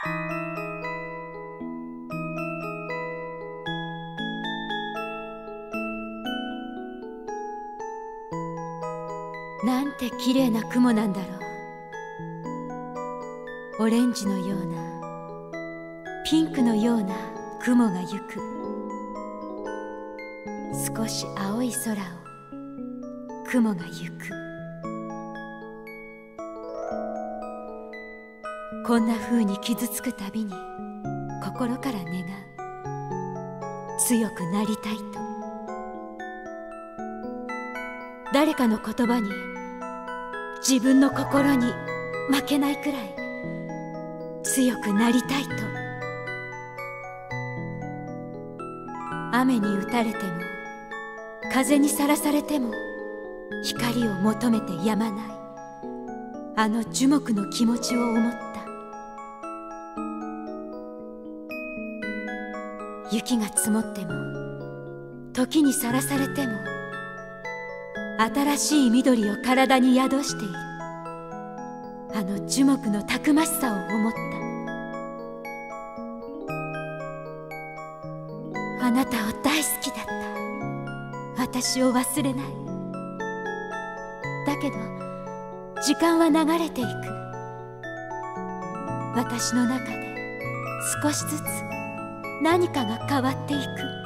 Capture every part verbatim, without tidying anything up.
なんて綺麗な雲なんだろう。オレンジのような、ピンクのような雲がゆく。少し青い空を雲がゆく。こんな風に傷つくたびに心から願う。強くなりたいと。誰かの言葉に、自分の心に負けないくらい強くなりたいと。雨に打たれても風にさらされても光を求めてやまない、あの樹木の気持ちを思った。雪が積もっても時にさらされても新しい緑を体に宿している、あの樹木のたくましさを思った。あなたを大好きだった。私を忘れない。だけど時間は流れていく。私の中で少しずつ何かが変わっていく。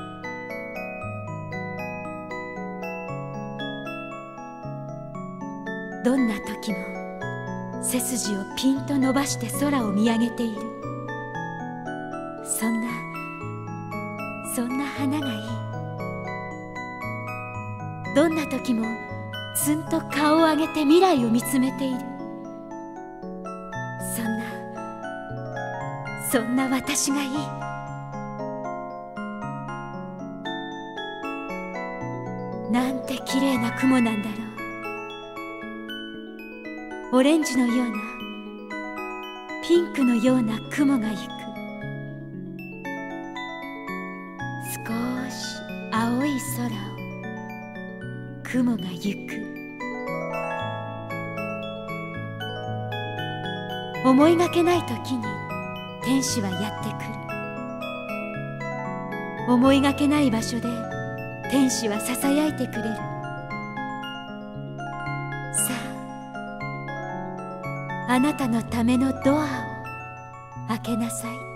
どんな時も背筋をピンと伸ばして空を見上げている。そんなそんな花がいい。どんな時もつんと顔を上げて未来を見つめている。そんなそんな私がいい。なんて綺麗な雲なんだろう。オレンジのような、ピンクのような雲がゆく。少し青い空を雲がゆく。思いがけない時に天使はやってくる。思いがけない場所で天使はささやいてくれる。さあ、あなたのためのドアを開けなさい。